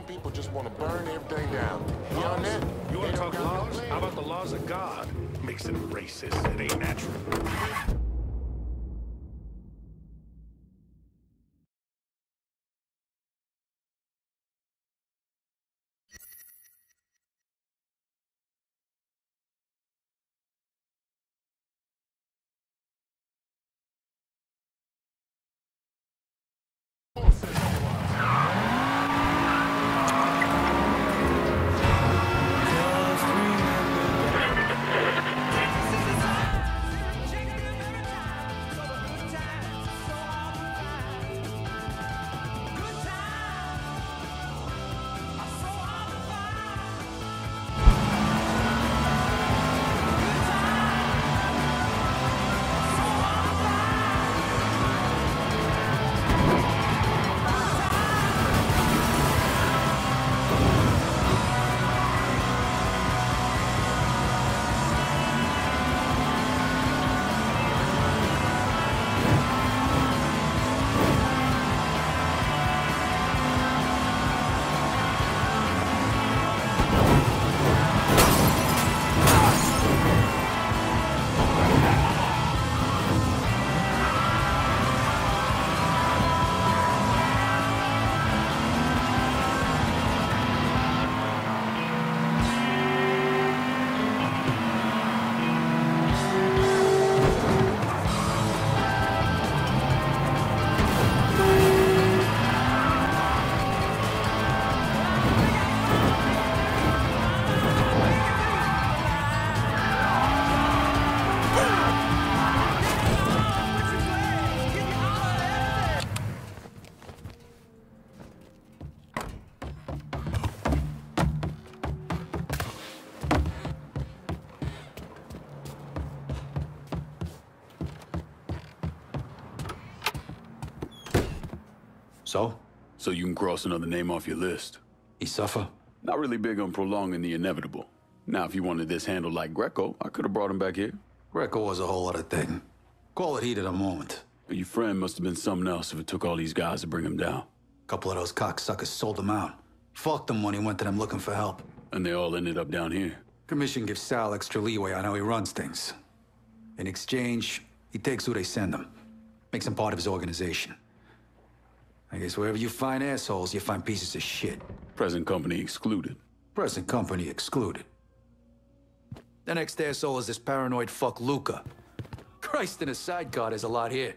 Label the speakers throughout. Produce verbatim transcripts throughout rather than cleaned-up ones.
Speaker 1: people just want to burn everything down. You on that?
Speaker 2: You want to talk laws? How about the laws of God? Makes it racist. It ain't natural.
Speaker 3: So?
Speaker 4: So you can cross another name off your list.
Speaker 3: He suffer?
Speaker 4: Not really big on prolonging the inevitable. Now, if you wanted this handled like Greco, I could have brought him back here.
Speaker 3: Greco was a whole other thing. Call it heat of the moment.
Speaker 4: But your friend must have been something else if it took all these guys to bring him down.
Speaker 3: A couple of those cocksuckers sold him out. Fucked him when he went to them looking for help.
Speaker 4: And they all ended up down here.
Speaker 3: Commission gives Sal extra leeway on how he runs things. In exchange, he takes who they send him. Makes him part of his organization. I guess wherever you find assholes, you find pieces of shit.
Speaker 4: Present company excluded.
Speaker 3: Present company excluded. The next asshole is this paranoid fuck Luca. Christ, in a sidecar, there's a lot here.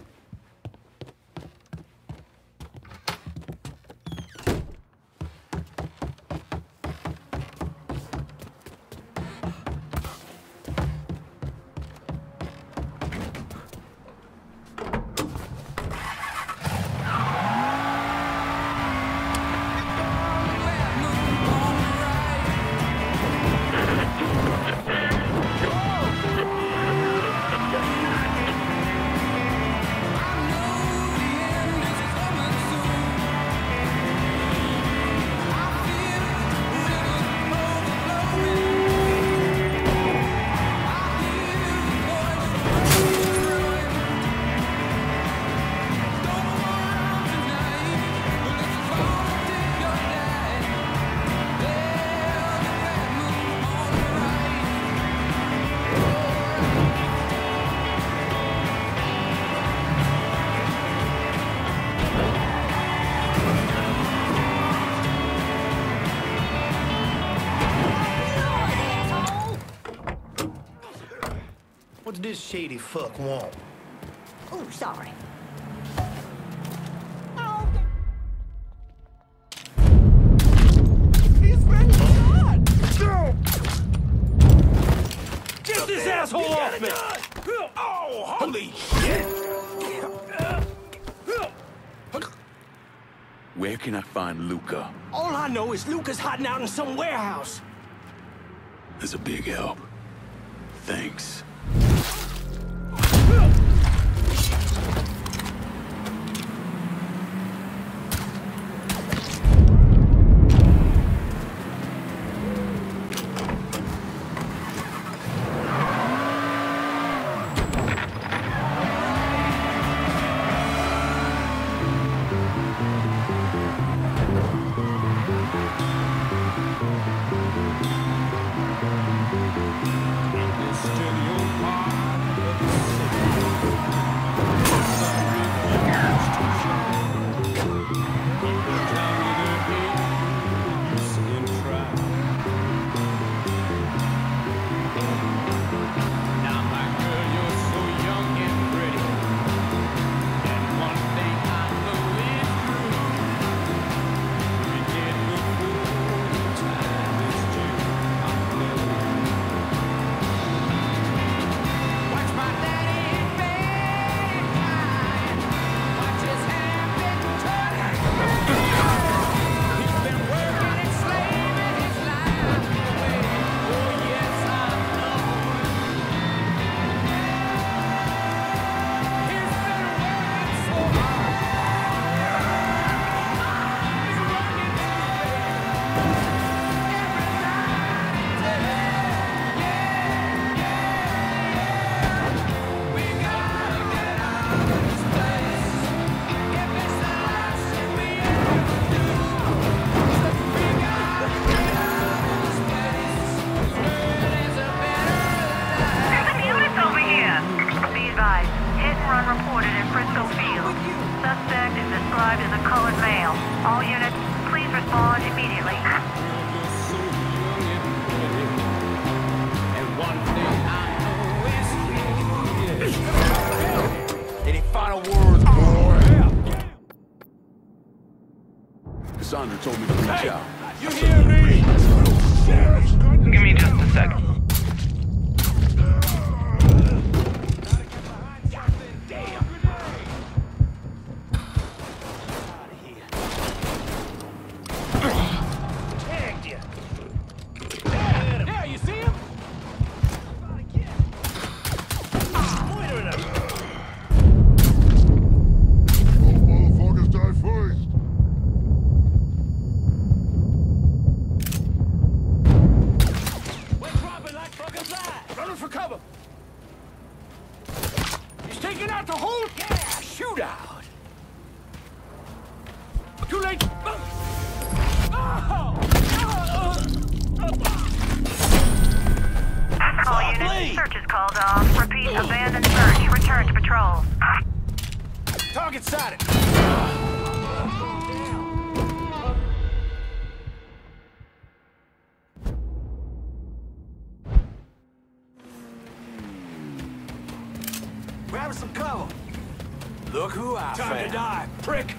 Speaker 5: What's this shady fuck want?
Speaker 6: Oh, sorry.
Speaker 5: He's been shot!
Speaker 2: Get this asshole off me! Oh, holy shit!
Speaker 4: Where can I find Luca?
Speaker 5: All I know is Luca's hiding out in some warehouse.
Speaker 4: That's a big help. Thanks.
Speaker 7: Suspect is described as a colored male. All units, please respond immediately.
Speaker 1: Any final words, boy?
Speaker 4: Cassandra told me to reach out.
Speaker 2: You hear me?
Speaker 7: Give me just a second.
Speaker 5: Tagged you.
Speaker 2: Yeah, you see him?
Speaker 5: Pointer it up.
Speaker 1: Motherfuckers die first.
Speaker 2: We're dropping like fucking flies. Running for cover. He's taking out the whole yeah, shootout. Too late. Oh.
Speaker 7: All units, search is called off. Repeat, abandon search. Return to patrol.
Speaker 2: Target sighted.
Speaker 5: Grab some cover.
Speaker 2: Look who I
Speaker 5: Time
Speaker 2: found.
Speaker 5: to die, prick.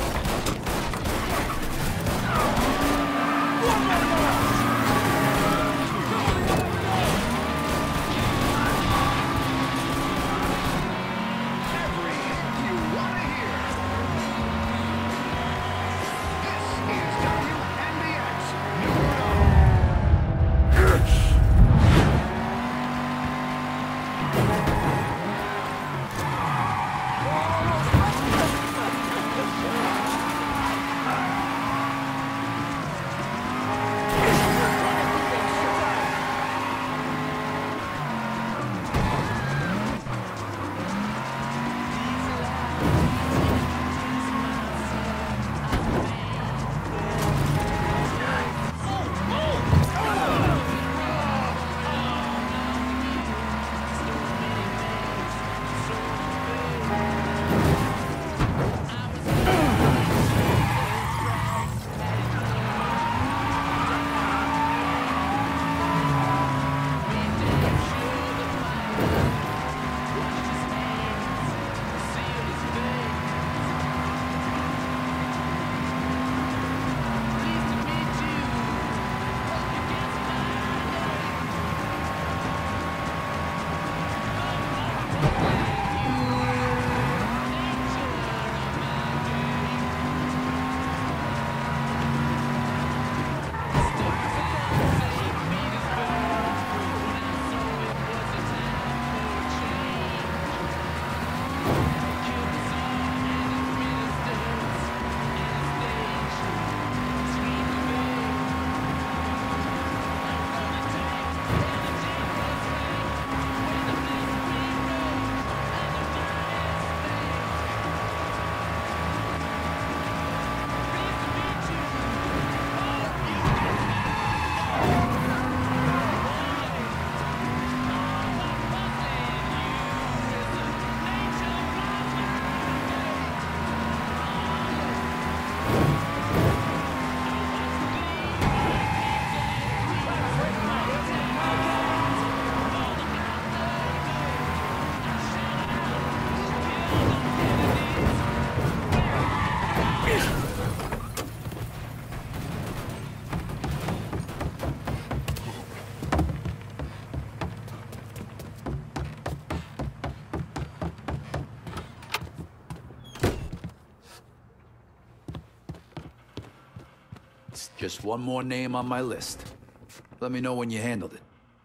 Speaker 3: Just one more name on my list. Let me know when you handled it.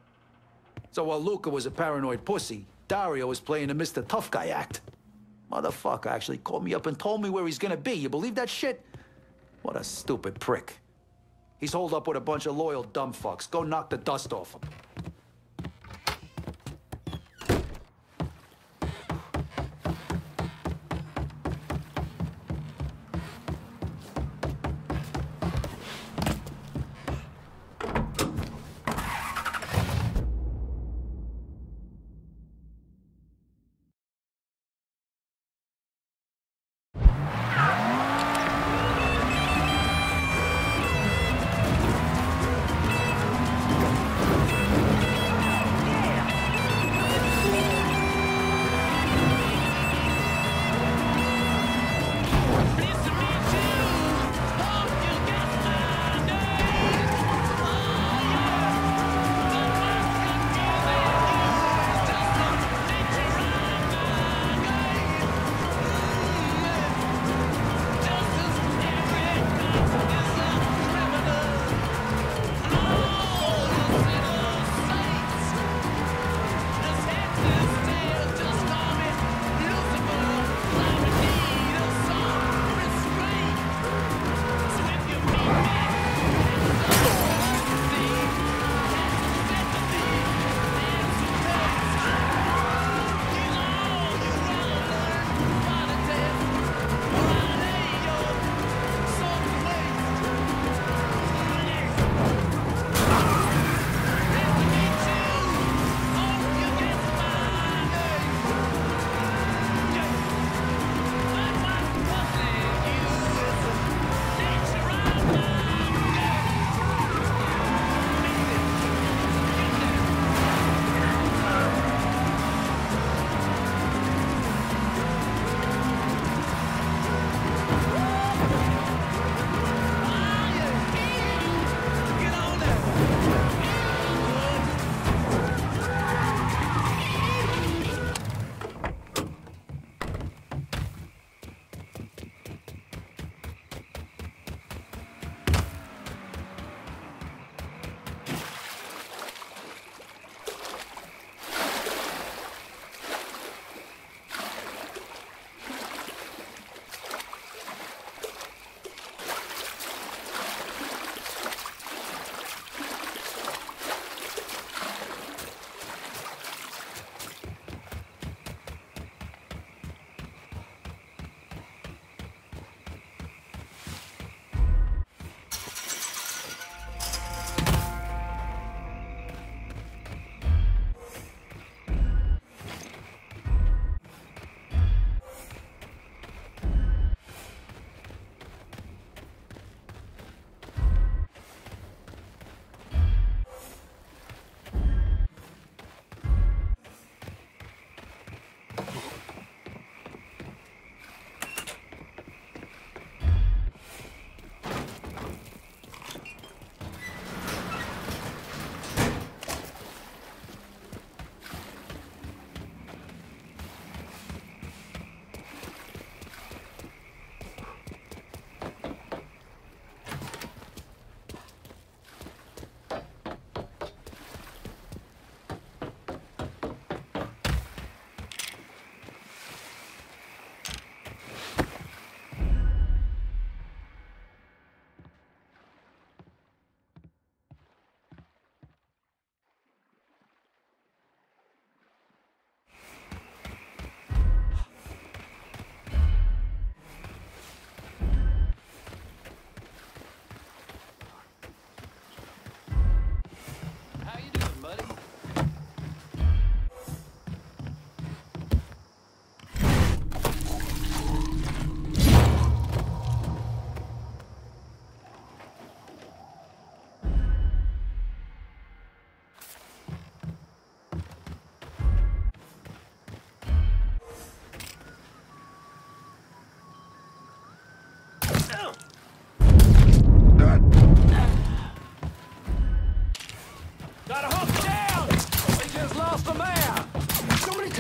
Speaker 3: So while Luca was a paranoid pussy, Dario was playing the Mister Tough Guy act. Motherfucker actually called me up and told me where he's gonna be. You believe that shit? What a stupid prick. He's holed up with a bunch of loyal dumb fucks. Go knock the dust off him.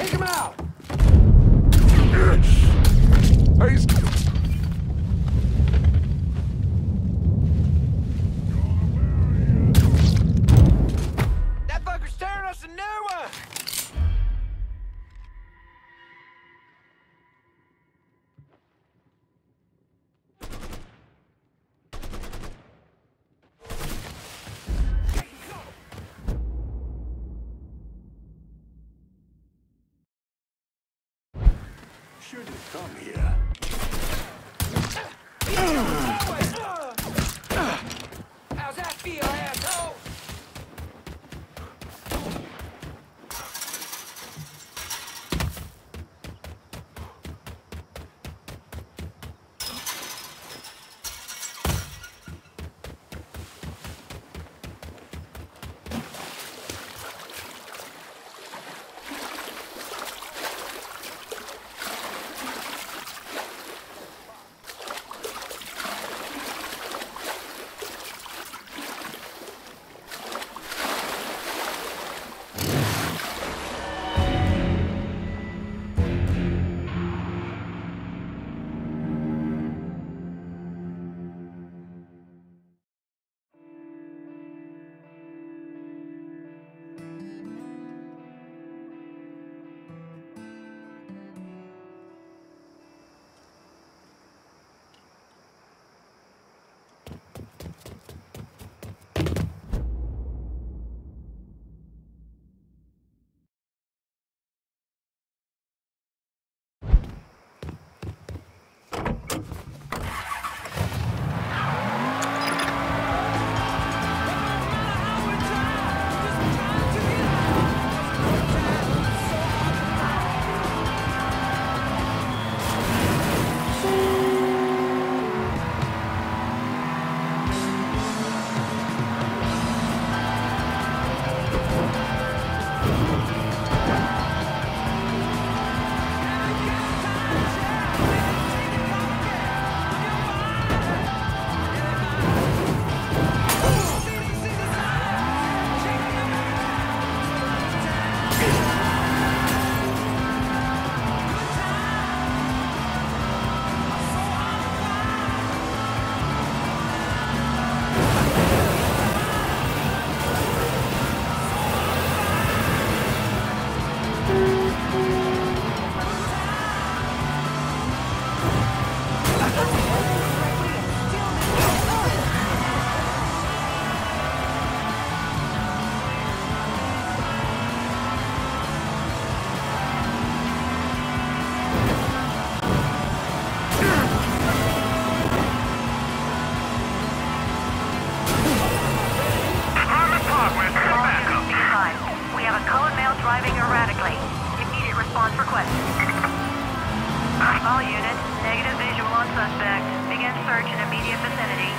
Speaker 2: Take him out!
Speaker 1: Hey, he's...
Speaker 2: That fucker's tearing us a new one!
Speaker 5: Shouldn't have come here.
Speaker 2: How's that feel, asshole?
Speaker 7: All units, negative visual on suspect. Begin search in immediate vicinity.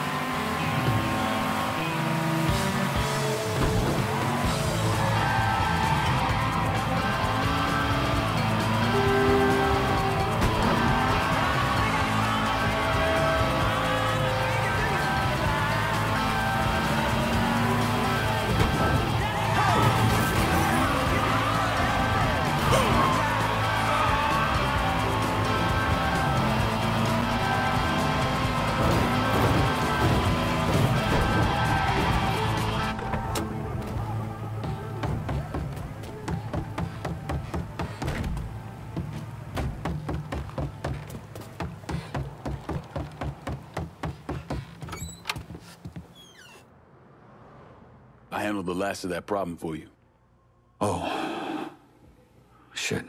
Speaker 4: I handled the last of that problem for you.
Speaker 3: Oh. Shit.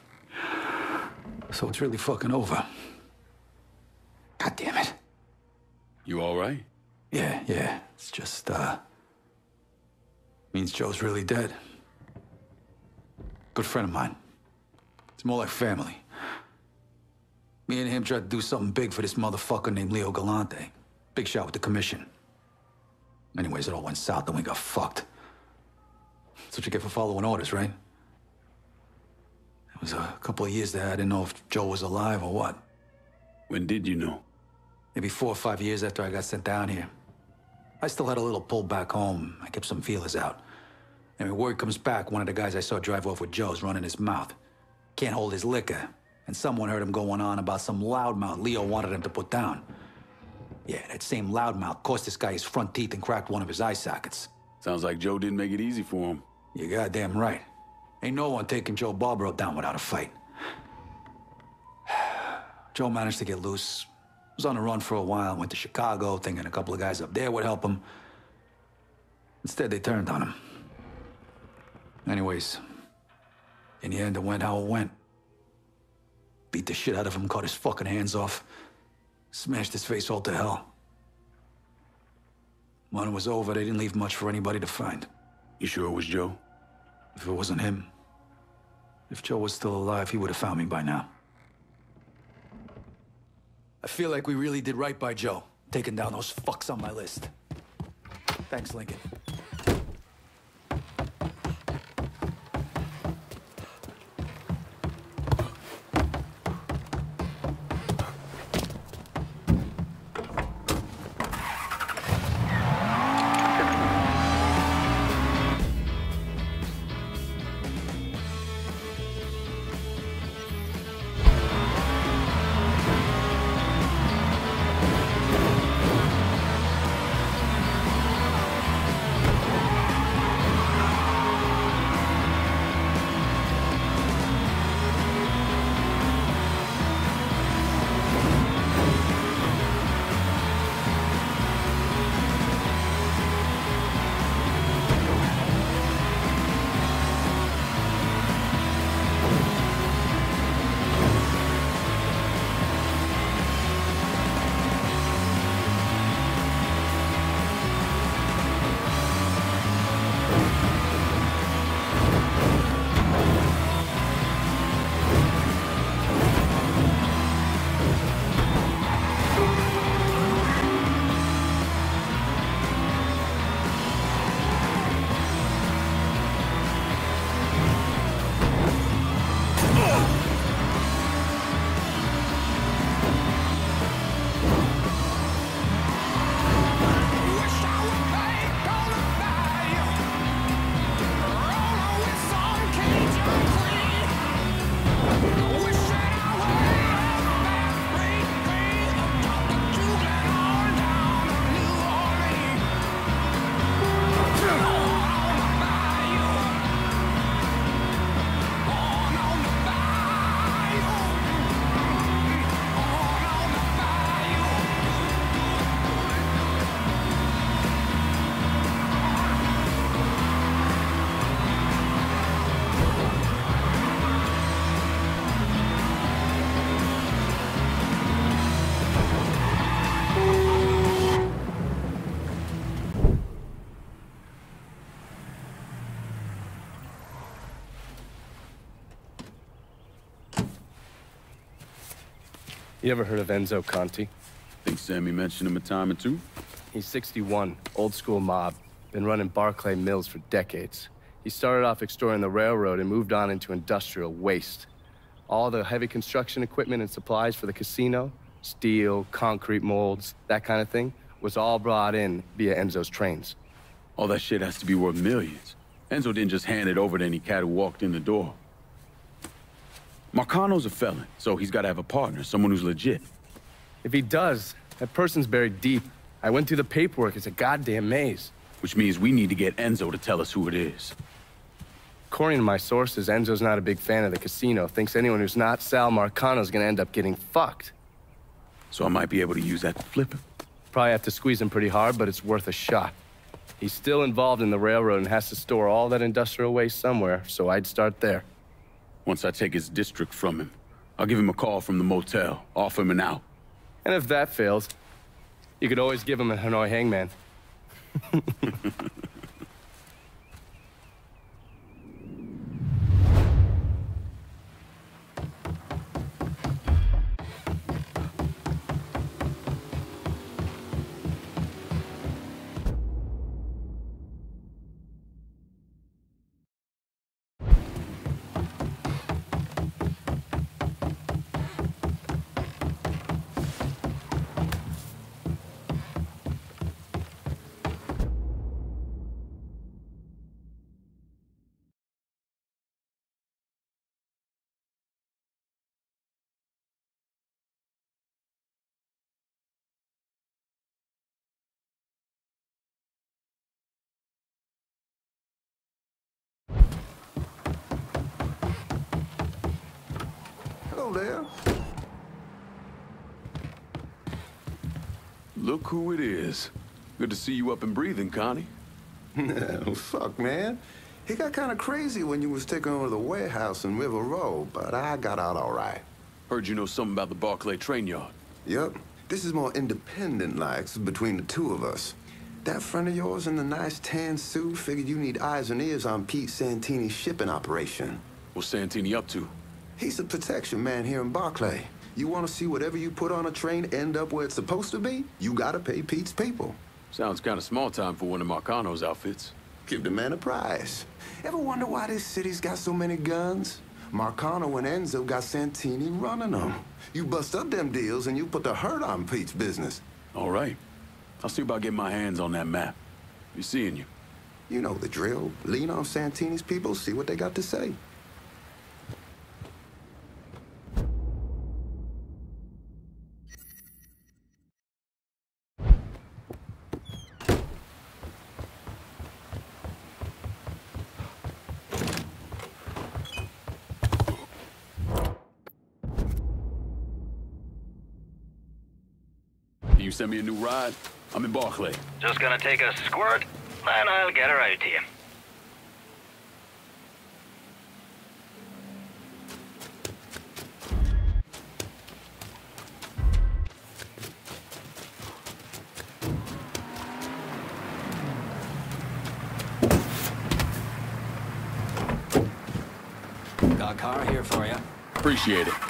Speaker 3: So it's really fucking over. God damn it.
Speaker 4: You all right?
Speaker 3: Yeah, yeah. It's just, uh... means Joe's really dead. Good friend of mine. It's more like family. Me and him tried to do something big for this motherfucker named Leo Galante. Big shot with the commission. Anyways, it all went south and we got fucked. That's what you get for following orders, right? It was a couple of years there. I didn't know if Joe was alive or what.
Speaker 4: When did you know?
Speaker 3: Maybe four or five years after I got sent down here. I still had a little pull back home. I kept some feelers out. And when word comes back, one of the guys I saw drive off with Joe's running his mouth. Can't hold his liquor. And someone heard him going on about some loudmouth Leo wanted him to put down. Yeah, that same loudmouth cost this guy his front teeth and cracked one of his eye sockets.
Speaker 4: Sounds like Joe didn't make it easy for him.
Speaker 3: You're goddamn right. Ain't no one taking Joe Barbaro down without a fight. Joe managed to get loose. Was on the run for a while, went to Chicago, thinking a couple of guys up there would help him. Instead, they turned on him. Anyways, in the end, it went how it went. Beat the shit out of him, cut his fucking hands off, smashed his face all to hell. When it was over, they didn't leave much for anybody to find.
Speaker 4: You sure it was Joe?
Speaker 3: If it wasn't him, if Joe was still alive, he would have found me by now. I feel like we really did right by Joe, taking down those fucks on my list. Thanks, Lincoln.
Speaker 8: You ever heard of Enzo Conti?
Speaker 4: Think Sammy mentioned him a time or two?
Speaker 8: He's sixty-one, old school mob. Been running Barclay Mills for decades. He started off extorting the railroad and moved on into industrial waste. All the heavy construction equipment and supplies for the casino, steel, concrete molds, that kind of thing, was all brought in via Enzo's trains.
Speaker 4: All that shit has to be worth millions. Enzo didn't just hand it over to any cat who walked in the door. Marcano's a felon, so he's got to have a partner, someone who's legit.
Speaker 8: If he does, that person's buried deep. I went through the paperwork. It's a goddamn maze.
Speaker 4: Which means we need to get Enzo to tell us who it is.
Speaker 8: According to my sources, Enzo's not a big fan of the casino. Thinks anyone who's not Sal Marcano's gonna end up getting fucked.
Speaker 4: So I might be able to use that to flip him.
Speaker 8: Probably have to squeeze him pretty hard, but it's worth a shot. He's still involved in the railroad and has to store all that industrial waste somewhere, so I'd start there.
Speaker 4: Once I take his district from him, I'll give him a call from the motel, offer him an out.
Speaker 8: And if that fails, you could always give him a Hanoi hangman.
Speaker 9: Hello there.
Speaker 4: Look who it is. Good to see you up and breathing, Connie.
Speaker 9: Oh, fuck, man. He got kind of crazy when you was taking over the warehouse in River Row, but I got out all right.
Speaker 4: Heard you know something about the Barclay train yard.
Speaker 9: Yep. This is more independent-like between the two of us. That friend of yours in the nice tan suit figured you need eyes and ears on Pete Santini's shipping operation.
Speaker 4: What's Santini up to?
Speaker 9: He's the protection man here in Barclay. You want to see whatever you put on a train end up where it's supposed to be? You gotta pay Pete's people.
Speaker 4: Sounds kind of small time for one of Marcano's outfits.
Speaker 9: Give the man a prize. Ever wonder why this city's got so many guns? Marcano and Enzo got Santini running them. You bust up them deals and you put the hurt on Pete's business.
Speaker 4: All right. I'll see about getting my hands on that map. Be seeing you.
Speaker 9: You know the drill. Lean on Santini's people, see what they got to say.
Speaker 4: Can you send me a new ride? I'm in Barclay.
Speaker 10: Just gonna take a squirt, then I'll get her out to you.
Speaker 3: Got a car here for you.
Speaker 4: Appreciate it.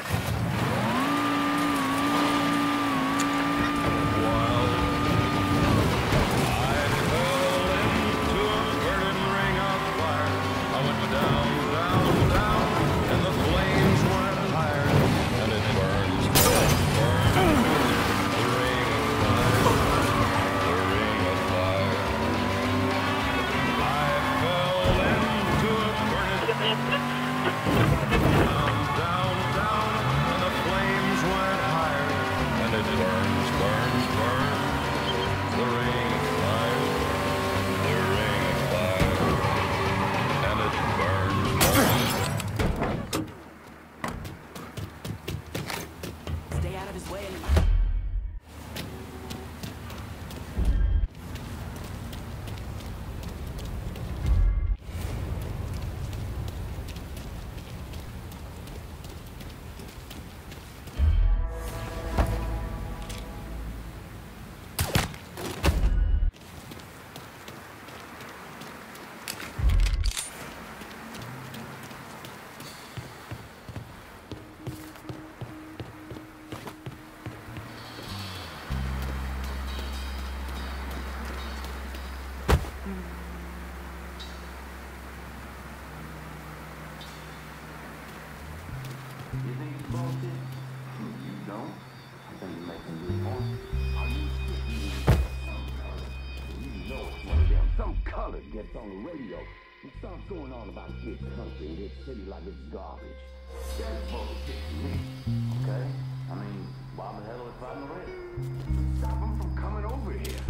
Speaker 5: You think it's bullshit? You don't? I think you're making a good point. Are you sitting You know it's one of them. Some color gets on the radio and starts going on about this country and this city like it's garbage. That's bullshit to me. Okay? I mean, why the hell is I'm the radio? Stop them from coming over here.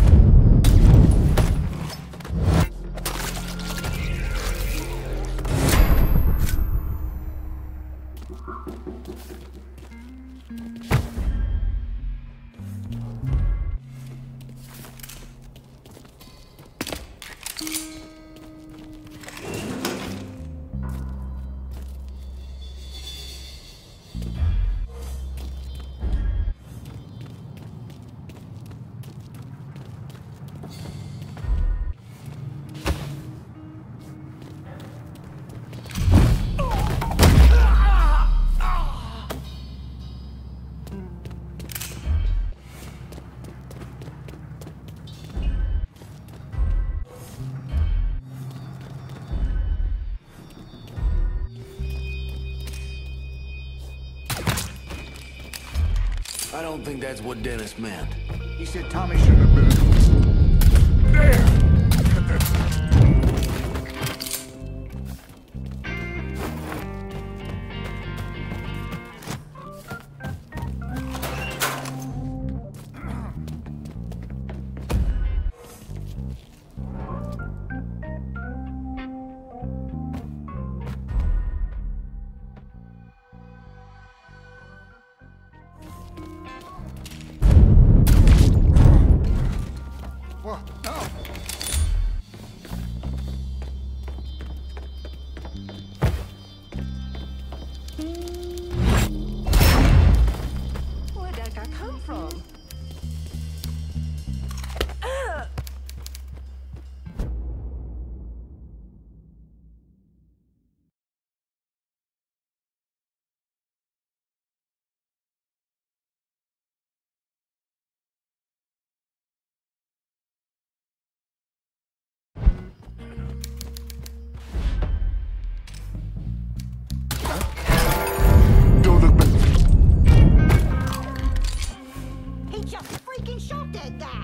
Speaker 2: I don't think that's what Dennis meant.
Speaker 1: He said Tommy should have been... There! What? No!
Speaker 6: Where'd that guy come from?
Speaker 9: Don't look back.
Speaker 6: He just freaking shot that guy.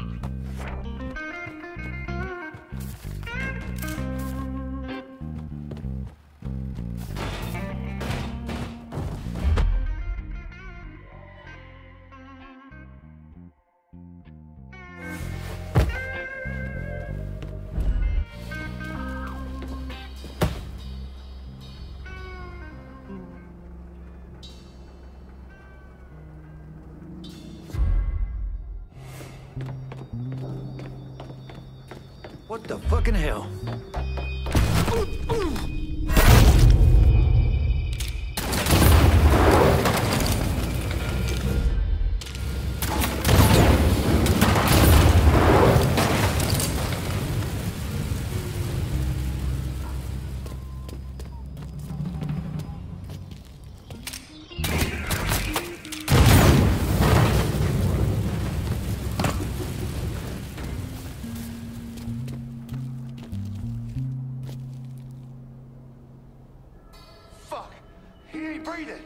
Speaker 2: What the fucking hell?
Speaker 9: Fuck! He ain't breathing!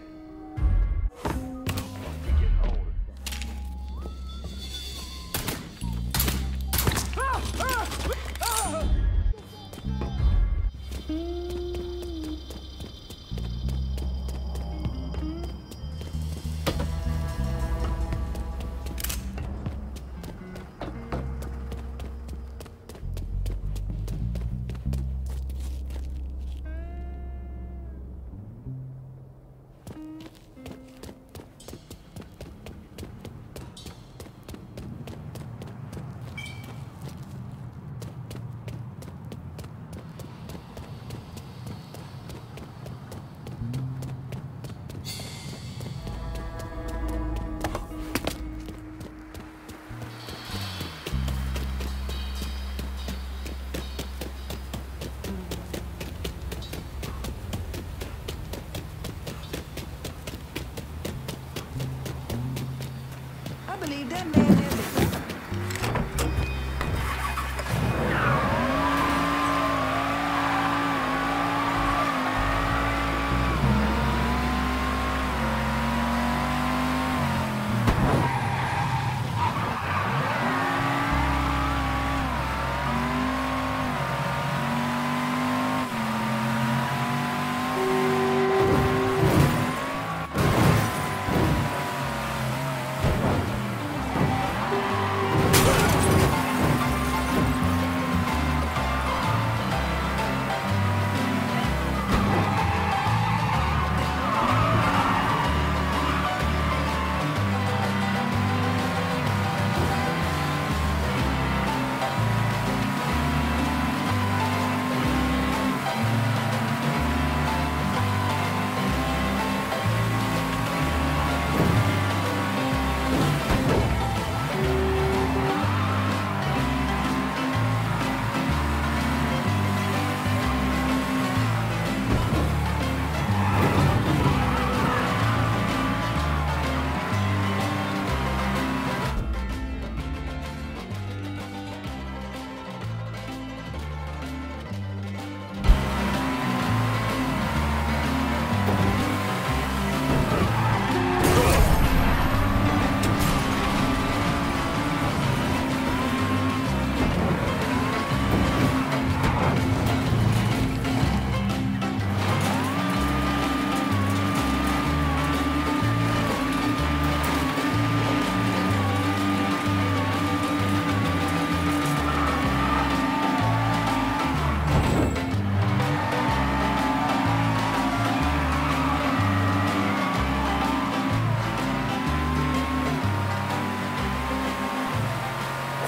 Speaker 6: I believe that man has a gun.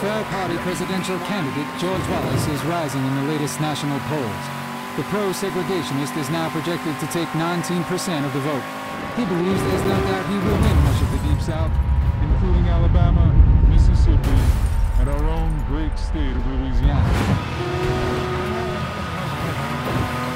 Speaker 11: Pro-party presidential candidate George Wallace is rising in the latest national polls. The pro-segregationist is now projected to take nineteen percent of the vote. He believes there's no doubt he will win much of the Deep South,
Speaker 1: including Alabama, Mississippi, and our own great state of Louisiana.